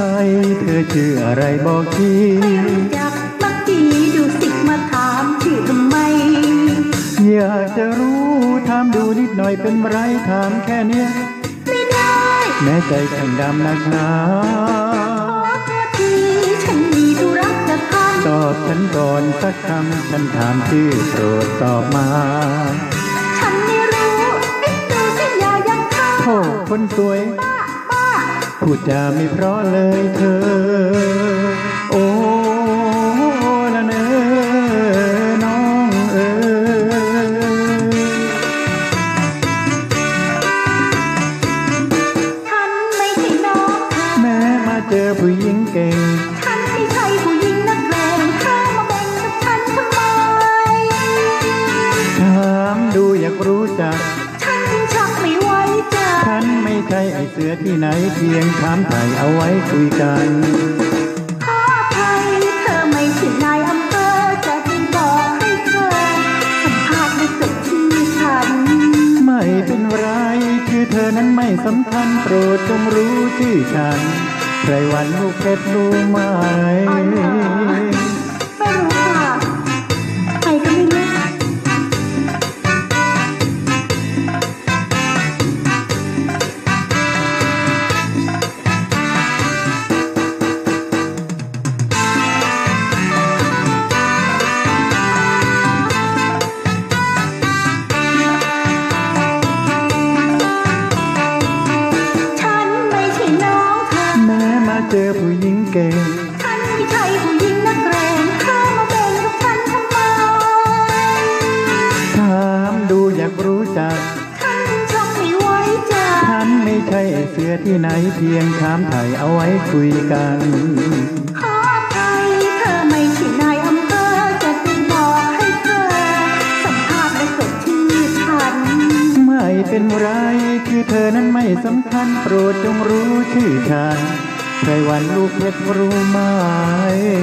เธอชื่ออะไรบอกทีไม่รู้จักมักจีดูสิมาถามชื่อทำไมอยากจะรู้ถามดูนิดหน่อยเป็นไรถามแค่เนี้ยไม่ได้แม้ใจแข็งดำนักหนาขอโทษทีฉันมีธุระจะทำตอบฉันก่อนสักคำฉันถามชื่อโปรดตอบมาฉันไม่รู้ดูสิอย่ายังข้าโธ่คนสวยป้าพูดจาไม่เพราะเลยเธอโอ้ละเนอน้องฉันไม่ใช่น้องแม้มาเจอผู้หญิงเก่งฉันไม่ใช่ผู้หญิงนักเลงเธอมาแบ่งกับฉันทำไมถามดูอยากรู้จักฉันชักไม่ไว้ใจฉันไม่ใช่ไอเสือที่ไหนเพียงถามไถ่เอาไว้คุยกันขออภัยเธอไม่ใช่นายอำเภอจะจึงบอกให้เธอสัมภาษณ์ไม่จบชื่อฉันไม่เป็นไรชื่อเธอนั้นไม่สำคัญโปรดจงรู้ชื่อฉันไพรวันลูกเพชรรู้ไหมไม่รู้ค่ะใครก็ไม่รู้เจอผู้หญิงเก่งฉันไม่ใช่ผู้หญิงนักแรงเธอมาแบ่งกับฉันทำไมถามดูอยากรู้จักฉันชักไม่ไว้ใจฉันไม่ใช่เสือที่ไหนเพียงถามไถ่เอาไว้คุยกันขออภัยเธอไม่ใช่นายอำเภอจะจึงบอกให้เธอสัมภาษณ์และจดชื่อฉันไม่เป็นไรคือเธอนั้นไม่สำคัญโปรดจงรู้ชื่อฉันไพรวันลูกเพชรรู้ไหม